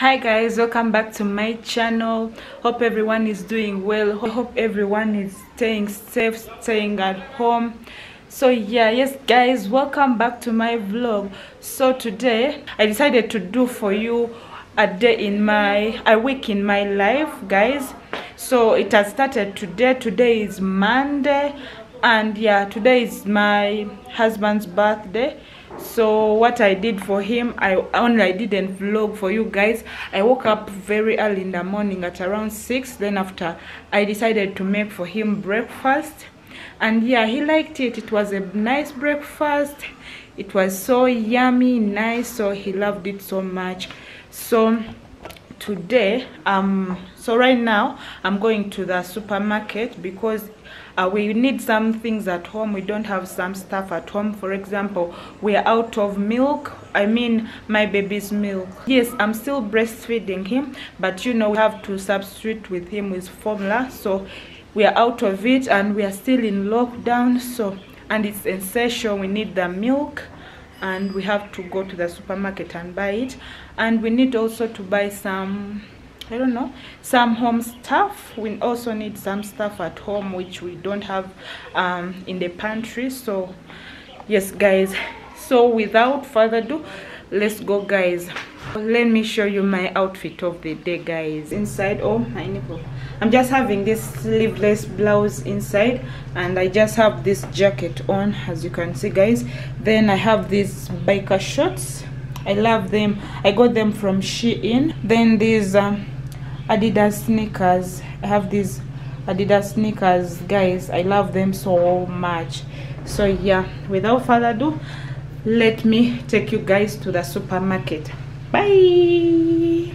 Hi guys, welcome back to my channel. Hope everyone is doing well. Hope everyone is staying safe, staying at home. So yes guys, welcome back to my vlog. So today I decided to do for you a week in my life, guys. So it has started today. Today is Monday, and today is my husband's birthday. So what I did for him, I didn't vlog for you guys. I woke up very early in the morning at around 6. Then after, I decided to make for him breakfast, and he liked it. It was a nice breakfast. It was so yummy, nice, so he loved it so much. So today so right now I'm going to the supermarket because we need some things at home. We don't have some stuff at home. For example, we are out of milk. I mean my baby's milk. Yes, I'm still breastfeeding him, but we have to substitute with him with formula. So we are out of it and we are still in lockdown, so and it's essential. We need the milk and we have to go to the supermarket and buy it. And we need also to buy some, I don't know, some home stuff. We also need some stuff at home which we don't have in the pantry. So yes guys, so without further ado, let's go guys. Let me show you my outfit of the day, guys. Inside, oh my nipple, I'm just having this sleeveless blouse inside, and I just have this jacket on, as you can see guys. Then I have these biker shorts. I love them. I got them from Shein. Then these Adidas sneakers. I have these Adidas sneakers, guys. I love them so much. So without further ado, let me take you guys to the supermarket. Bye.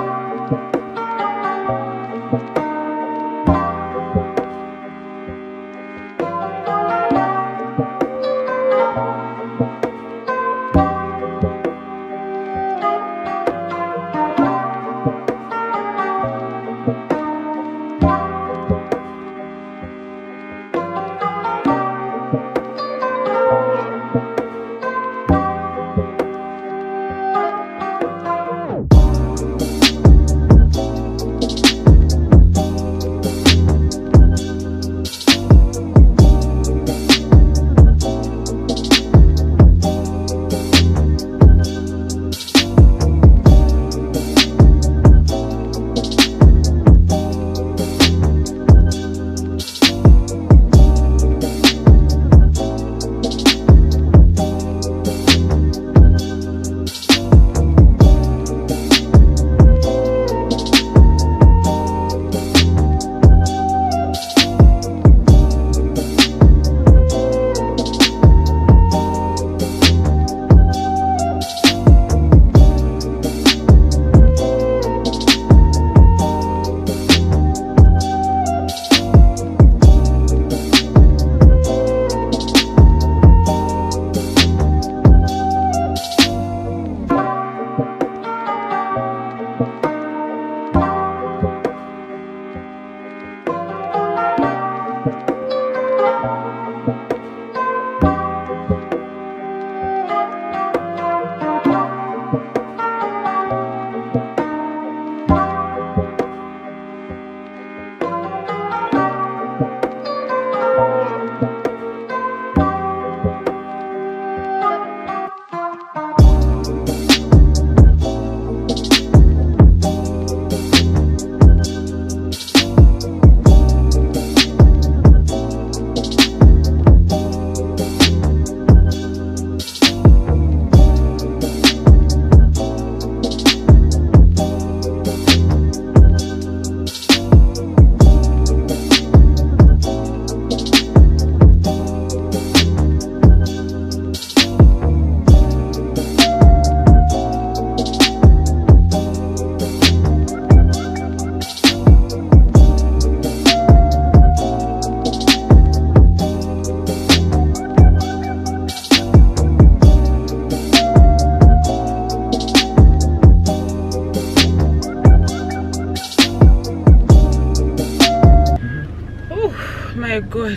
My god,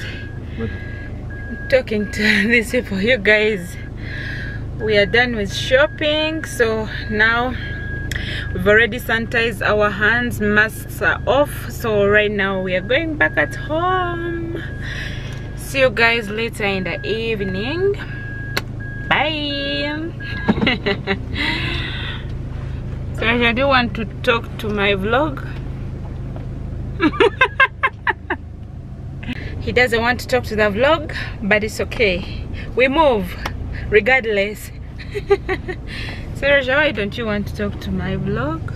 I'm talking to these people. You guys, we are done with shopping, so now We've already sanitized our hands, masks are off, so right now we are going back at home. See you guys later in the evening. Bye. So I do want to talk to my vlog. He doesn't want to talk to the vlog, but it's okay. We move regardless. Sergio, why don't you want to talk to my vlog?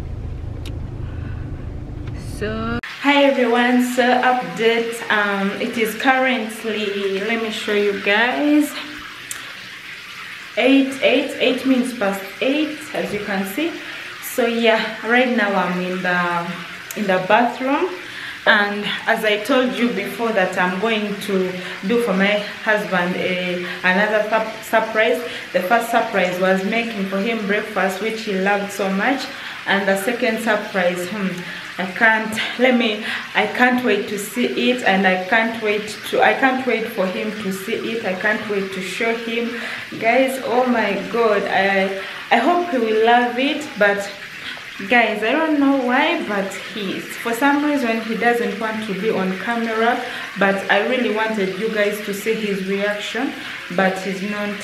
So hi everyone, so update, it is currently, let me show you guys, 8 minutes past 8, as you can see. So yeah, right now I'm in the bathroom, and as I told you before that I'm going to do for my husband another surprise. The first surprise was making for him breakfast, which he loved so much, and the second surprise, I can't wait to see it, and I can't wait for him to see it. I can't wait to show him, guys. Oh my god, I hope he will love it. But guys, I don't know why, but for some reason he doesn't want to be on camera, but I really wanted you guys to see his reaction. But he's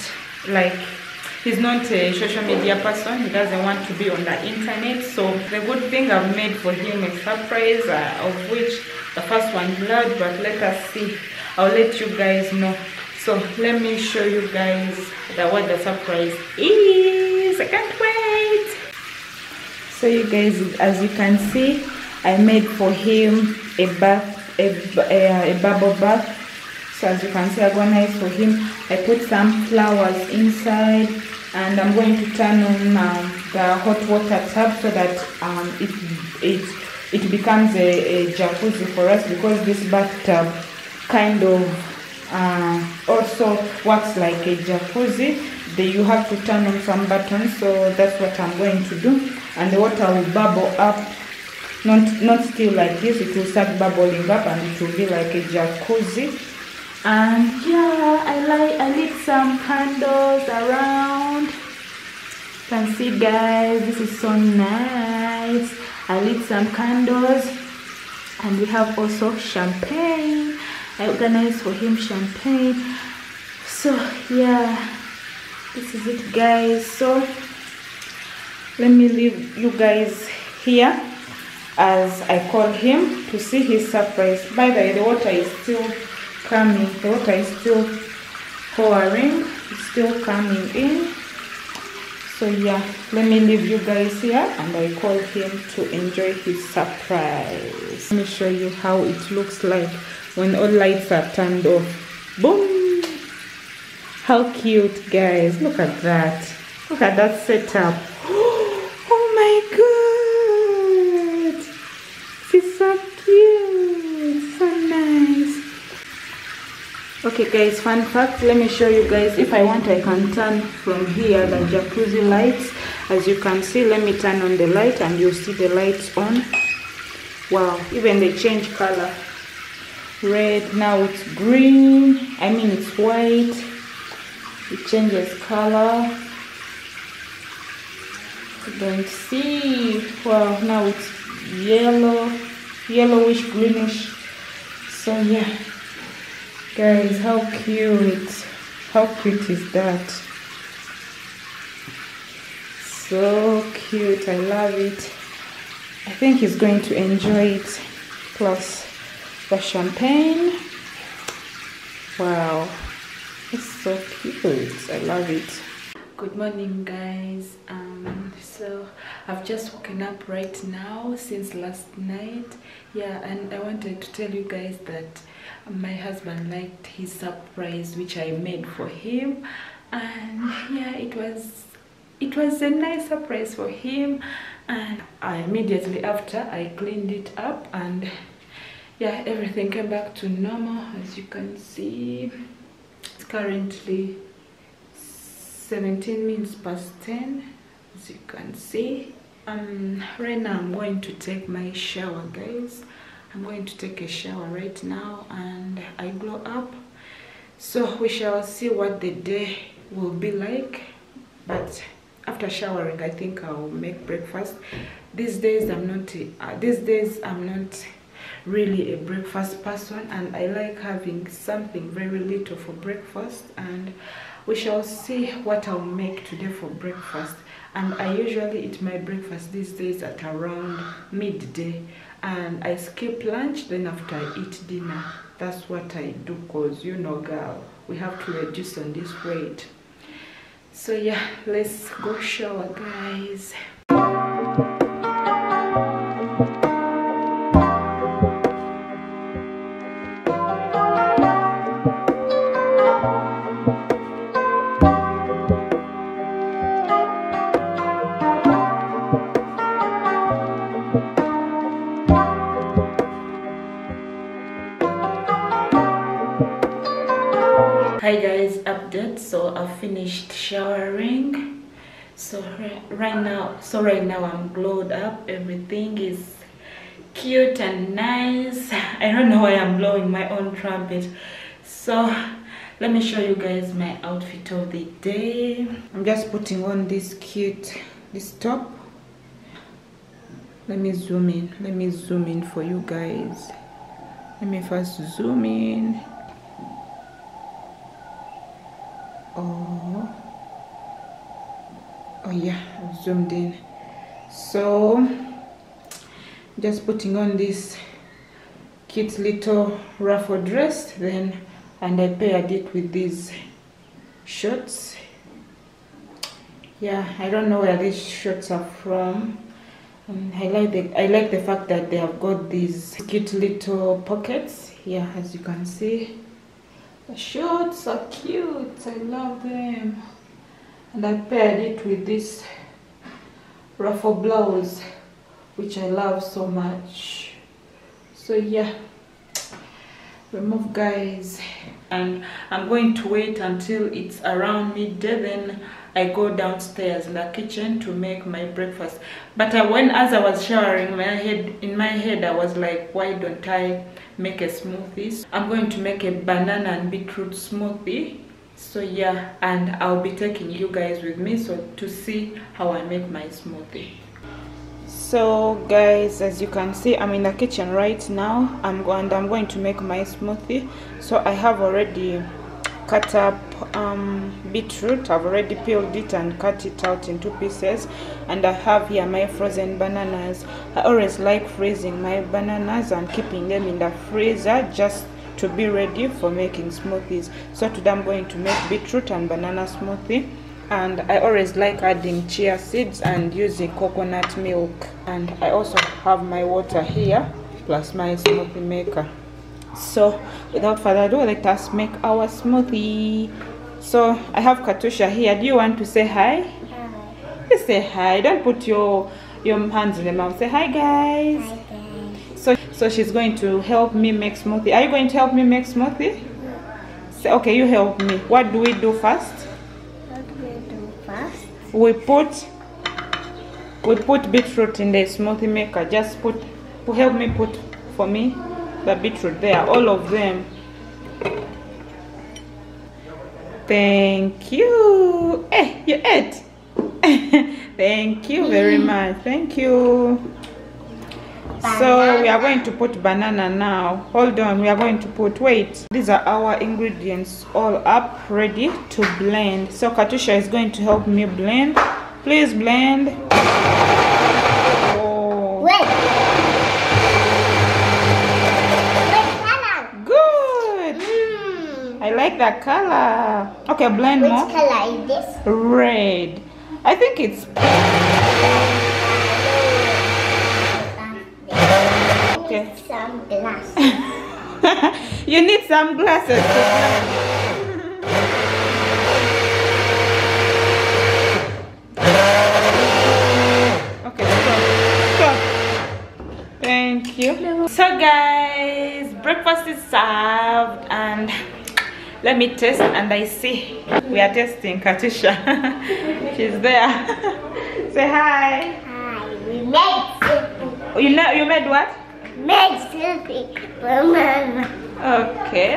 not a social media person. He doesn't want to be on the internet. So the good thing, I've made for him a surprise, of which the first one is loud, but let us see. I'll let you guys know. So let me show you guys what the surprise is. I can't wait. So you guys, as you can see, I made for him a bubble bath. So as you can see, I organized for him. I put some flowers inside, and I'm going to turn on the hot water tub so that it becomes a jacuzzi for us, because this bathtub kind of also works like a jacuzzi. You have to turn on some buttons, so that's what I'm going to do. And the water will bubble up, not still like this. It will start bubbling up, and it will be like a jacuzzi. And yeah, I lit some candles around. You can see, guys, this is so nice. I lit some candles, and we have also champagne. I organized for him champagne. So yeah, this is it, guys. So let me leave you guys here as I call him to see his surprise. By the way, the water is still coming. The water is still pouring. It's still coming in. So yeah, let me leave you guys here and I call him to enjoy his surprise. Let me show you how it looks like when all lights are turned off. Boom! How cute, guys. Look at that. Look at that setup. Oh my god! This is so cute. So nice. Okay guys, fun fact, let me show you guys. If I want, I can turn from here the jacuzzi lights. As you can see, let me turn on the light and you'll see the lights on. Wow, even they change color. Red, now it's green, I mean it's white. It changes color. You don't see. Wow, now it's yellow, yellowish, greenish. So yeah, guys, how cute is that? So cute, I love it. I think he's going to enjoy it, plus the champagne. Wow, it's so cute. I love it. Good morning, guys. So I've just woken up right now since last night. Yeah, and I wanted to tell you guys that my husband liked his surprise which I made for him, and yeah, it was a nice surprise for him. And immediately after I cleaned it up, and yeah, everything came back to normal. As you can see, it's currently 17 minutes past 10, as you can see. Right now I'm going to take my shower, guys. I'm going to take a shower right now and I glow up. So we shall see what the day will be like. But after showering, I think I'll make breakfast. These days I'm not really a breakfast person, and I like having something very little for breakfast, and we shall see what I'll make today for breakfast. And I usually eat my breakfast these days at around midday, and I skip lunch, then after I eat dinner. That's what I do, because you know, girl, we have to reduce on this weight. So yeah, let's go shower, guys. Hi guys, update. So I finished showering. So right now I'm glowed up. Everything is cute and nice. I don't know why I'm blowing my own trumpet. So let me show you guys my outfit of the day. I'm just putting on this top. Let me zoom in for you guys. Let me first zoom in. Oh yeah, I've zoomed in. So just putting on this cute little ruffle dress, and I paired it with these shorts. Yeah, I don't know where these shorts are from, and I like the fact that they have got these cute little pockets. Yeah, as you can see, the shorts are cute. I love them. And I paired it with this ruffle blouse, which I love so much. So yeah, remove, guys. And I'm going to wait until it's around midday, then I go downstairs in the kitchen to make my breakfast. But as I was showering, in my head I was like, why don't I make a smoothie? I'm going to make a banana and beetroot smoothie. So yeah, and I'll be taking you guys with me to see how I make my smoothie. So guys, as you can see, I'm in the kitchen right now. I'm going to make my smoothie. So I have already cut up beetroot. I've already peeled it and cut it out into pieces, and I have here my frozen bananas. I always like freezing my bananas and keeping them in the freezer just to be ready for making smoothies. So today I'm going to make beetroot and banana smoothie, and I always like adding chia seeds and using coconut milk. And I also have my water here plus my smoothie maker. So without further ado, let us make our smoothie. So I have Katusha here. Do you want to say hi? Hi. You say hi. Don't put your hands in the mouth. Say hi, guys. Hi, guys. So she's going to help me make smoothie. Are you going to help me make smoothie? Yeah. Say, okay, you help me. What do we do first? What do we do first? We put beetroot in the smoothie maker. Just help me put for me the beetroot there, all of them. Thank you. Hey, you ate. Thank you very much. Thank you. Banana. So we are going to put banana now. Hold on, we are going to put, wait. These are our ingredients all up, ready to blend. So Katusha is going to help me blend. Please blend. Oh. Wait. Good. I like that color. Okay, blend more. Which color is this? Red. I think it's okay. Some glasses. You need some glasses to blend. Okay, stop. Thank you. So guys, breakfast is served, and let me taste. And I see we are tasting Katusha. She's there. Say hi. Hi. We made something. You made what? Made something for Mama. Okay.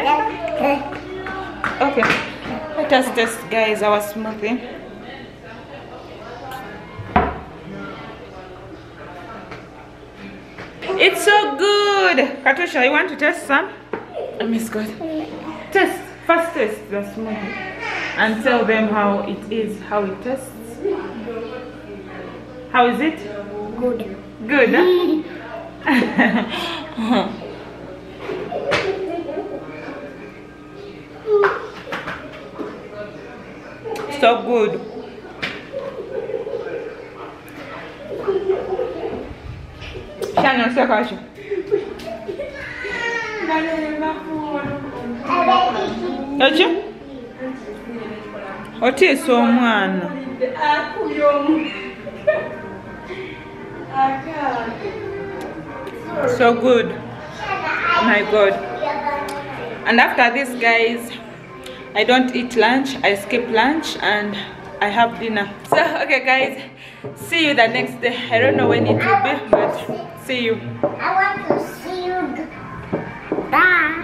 Okay. Let us taste, guys, our smoothie. It's so good. Katusha, you want to test some? Oh, Miss God. Test. First test the smoothie. And tell them how it is, how it tastes. How is it? Good. Good, huh? So good. Shannon, say Kashi. Ochi? Ochi is so man. So good. My God. And after this, guys, I don't eat lunch. I skip lunch and I have dinner. So okay, guys, see you the next day. I don't know when it will be, but see you. I want to see you. Bye.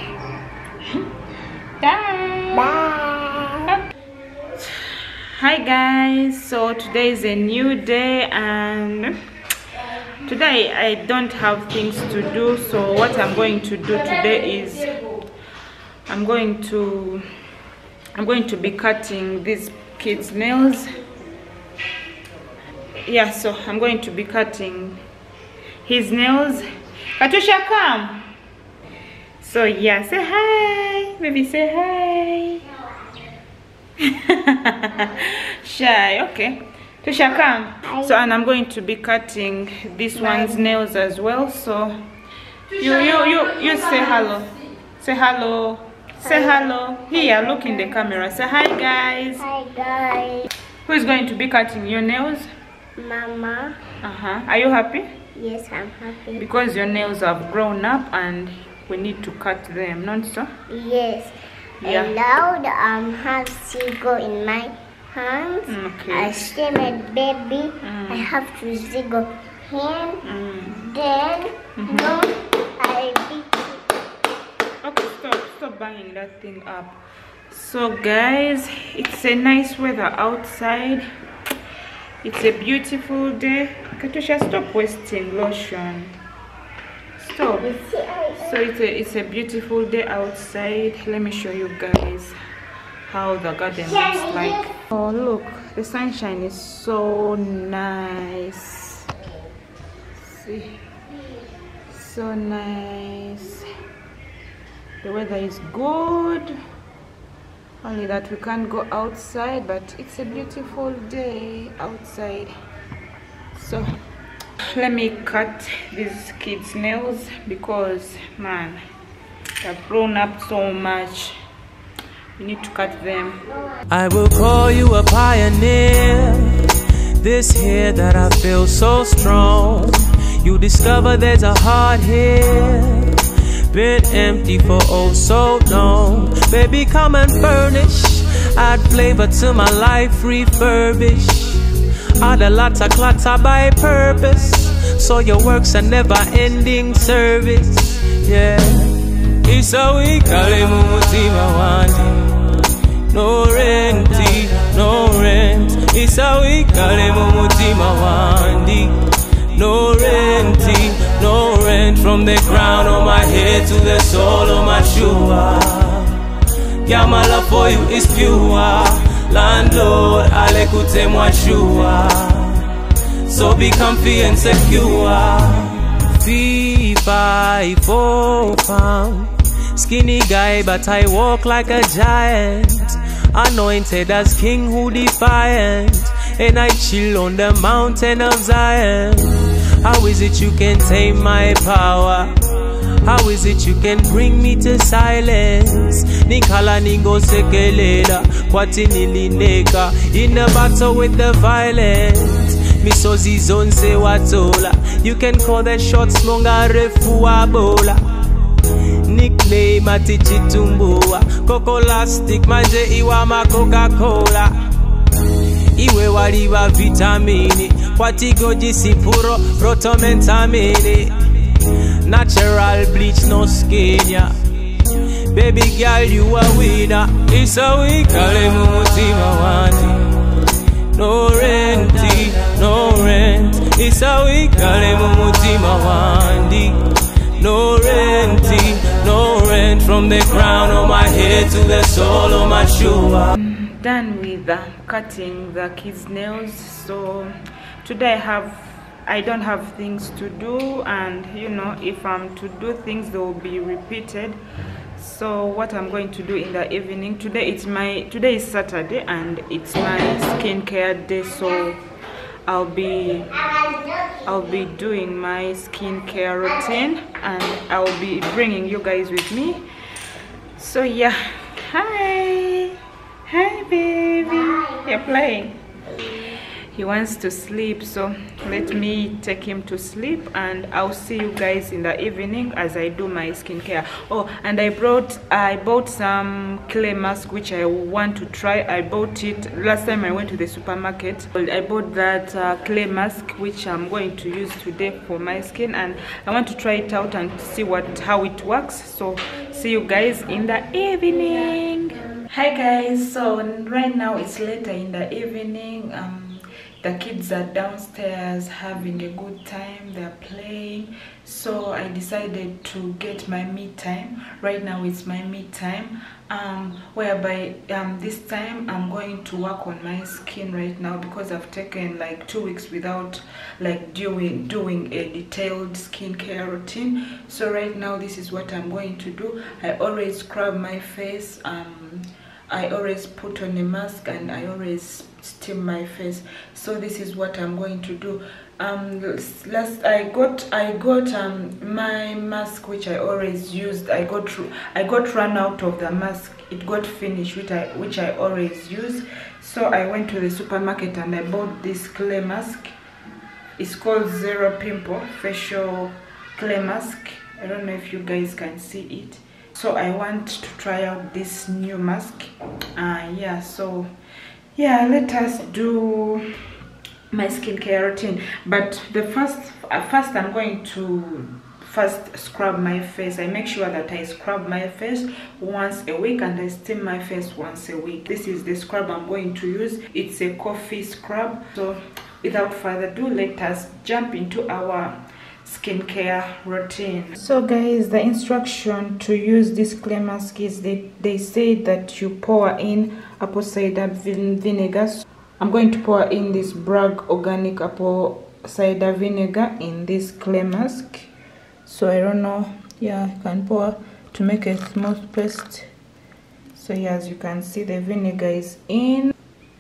Bye. Bye. Hi guys, so today is a new day and today I don't have things to do. So what I'm going to do today is I'm going to be cutting these kids' nails. Yeah, so I'm going to be cutting his nails. Katusha, come. So yeah, say hi. Baby, say hi. Shy, okay. Tusha, come. So, and I'm going to be cutting this one's nails as well. So you say hello. Say hello. Say hello. Here, look in the camera. Say hi, guys. Hi, guys. Who is going to be cutting your nails? Mama. Are you happy? Yes, I'm happy. Because your nails have grown up and we need to cut them, not so? Yes. Yeah. Allowed have Zigo in my hands. Okay. I see my baby. I have to Zigo him. Then no, I beat it. Okay, stop banging that thing up. So guys, it's a nice weather outside. It's a beautiful day. Katusha, stop wasting lotion. Stop. So it's a beautiful day outside. Let me show you guys how the garden looks like. Oh look, the sunshine is so nice. See, so nice. The weather is good, only that we can't go outside, but it's a beautiful day outside. So let me cut these kids' nails because man, they've grown up so much. We need to cut them. I will call you a pioneer. This here that I feel so strong. You discover there's a heart here, been empty for oh so long. Baby, come and furnish, add flavor to my life, refurbish. Add a lot of clutter by purpose, so your work's a never-ending service. Yeah, it's a week, no rent, no rent. It's a week, no rent, no rent. From the crown of my head to the sole of my shoe. Yeah, my love for you is pure. Landlord, alekute mwashua. So be comfy and secure. 3-5-4 pound. Skinny guy, but I walk like a giant. Anointed as king who defiant. And I chill on the mountain of Zion. How is it you can tame my power? How is it you can bring me to silence? Nikala ningo sekelela, kwati nilineka. In a battle with the violence, misozi zonse watola. You can call the shots monga refuwa bola. Nickname atichitumbua. Coco lastic manje iwa ma Coca-Cola. Iwe waliwa vitamini, kwati goji sipuro protomentamini. Natural bleach, no skin, yeah. Baby girl, you a winner. It's a week, no rent, no rent. isawikale mu mutima wandi. No rent from the crown of my head to the sole of my shoe. Done with cutting the kids' nails. So today I don't have things to do, and you know, if I'm to do things, they will be repeated. So what I'm going to do in the evening, today is Saturday and it's my skincare day, so I'll be doing my skincare routine and I'll be bringing you guys with me. So yeah, hi baby, you're playing. He wants to sleep, so let me take him to sleep and I'll see you guys in the evening as I do my skincare. Oh, and I bought some clay mask which I want to try. I bought it last time I went to the supermarket. I bought that clay mask which I'm going to use today for my skin, and I want to try it out and see how it works. So see you guys in the evening. Hi guys, so right now it's later in the evening. The kids are downstairs having a good time, they're playing, so I decided to get my me time. Right now it's my me time, whereby this time I'm going to work on my skin right now, because I've taken like 2 weeks without like doing a detailed skincare routine. So right now this is what I'm going to do. I always scrub my face, I always put on a mask, and I always steam my face. So this is what I'm going to do. Last I got my mask which I always used. I got run out of the mask. It got finished, which I always use. So I went to the supermarket and I bought this clay mask. It's called Zero Pimple Facial Clay Mask. I don't know if you guys can see it. So I want to try out this new mask. Yeah, so yeah, let us do my skincare routine. But the first I'm going to scrub my face. I make sure that I scrub my face once a week and I steam my face once a week. This is the scrub I'm going to use. It's a coffee scrub. So without further ado, let us jump into our skincare routine. So guys, the instruction to use this clay mask is they say that you pour in apple cider vinegar. I'm going to pour in this Bragg organic apple cider vinegar in this clay mask. So I don't know, yeah, you can pour to make a smooth paste. So yeah, as you can see, the vinegar is in.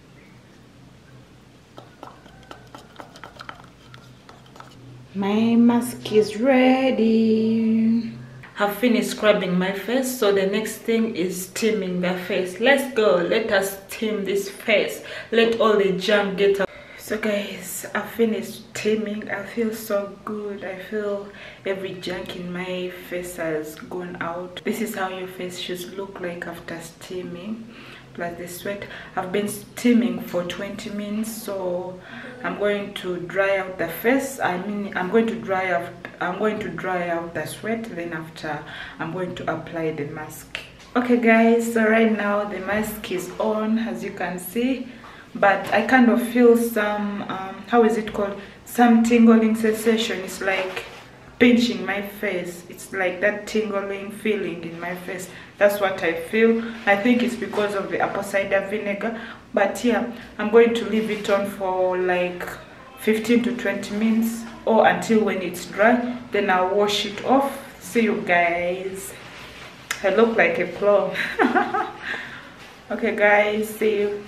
My mask is ready. I've finished scrubbing my face, so the next thing is steaming the face. Let's go, let us steam this face. Let all the junk get out. So guys, I finished steaming. I feel so good. I feel every junk in my face has gone out. This is how your face should look like after steaming. Plus the sweat. I've been steaming for 20 minutes, so I'm going to dry out the face. I'm going to dry out the sweat, then after I'm going to apply the mask. Okay guys, so right now the mask is on, as you can see, but I kind of feel some how is it called, some tingling sensation. It's like pinching my face. It's like that tingling feeling in my face. That's what I feel. I think it's because of the apple cider vinegar. But yeah, I'm going to leave it on for like 15 to 20 minutes or until when it's dry. Then I'll wash it off. See you guys. I look like a clown. Okay guys, see you.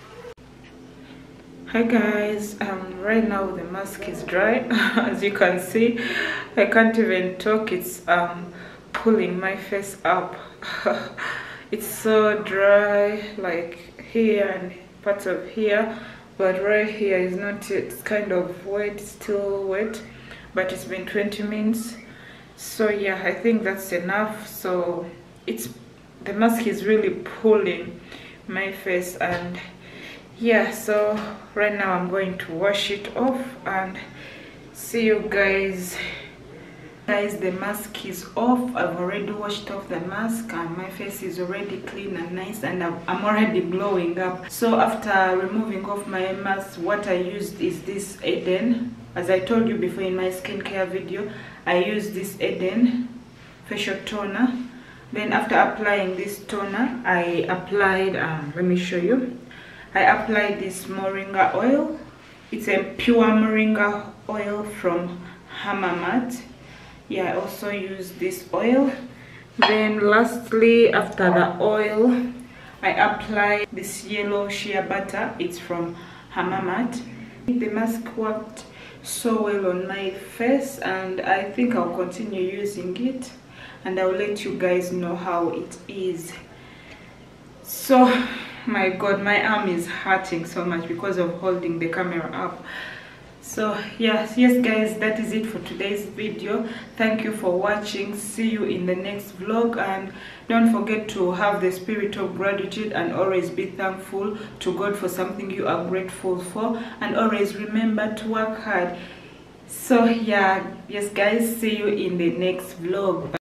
Hi guys, right now the mask is dry. As you can see, I can't even talk. It's pulling my face up. It's so dry, like here and parts of here, but right here is not yet. It's kind of wet, still wet, but it's been 20 minutes. So yeah, I think that's enough. So the mask is really pulling my face, and yeah, so right now I'm going to wash it off and see you guys. Guys, the mask is off. I've already washed off the mask and my face is already clean and nice, and I'm already glowing up. So after removing off my mask, what I used is this Eden as I told you before in my skincare video, I use this Eden facial toner. Then after applying this toner, I applied let me show you. I applied this moringa oil. It's a pure moringa oil from Hamamat. Yeah, I also use this oil. Then lastly, after the oil, I apply this yellow shea butter. It's from Hamamat. The mask worked so well on my face, and I think I'll continue using it, and I'll let you guys know how it is. So my god, my arm is hurting so much because of holding the camera up. So yes guys, that is it for today's video. Thank you for watching. See you in the next vlog, and don't forget to have the spirit of gratitude and always be thankful to God for something you are grateful for, and always remember to work hard. So yeah, yes guys, see you in the next vlog.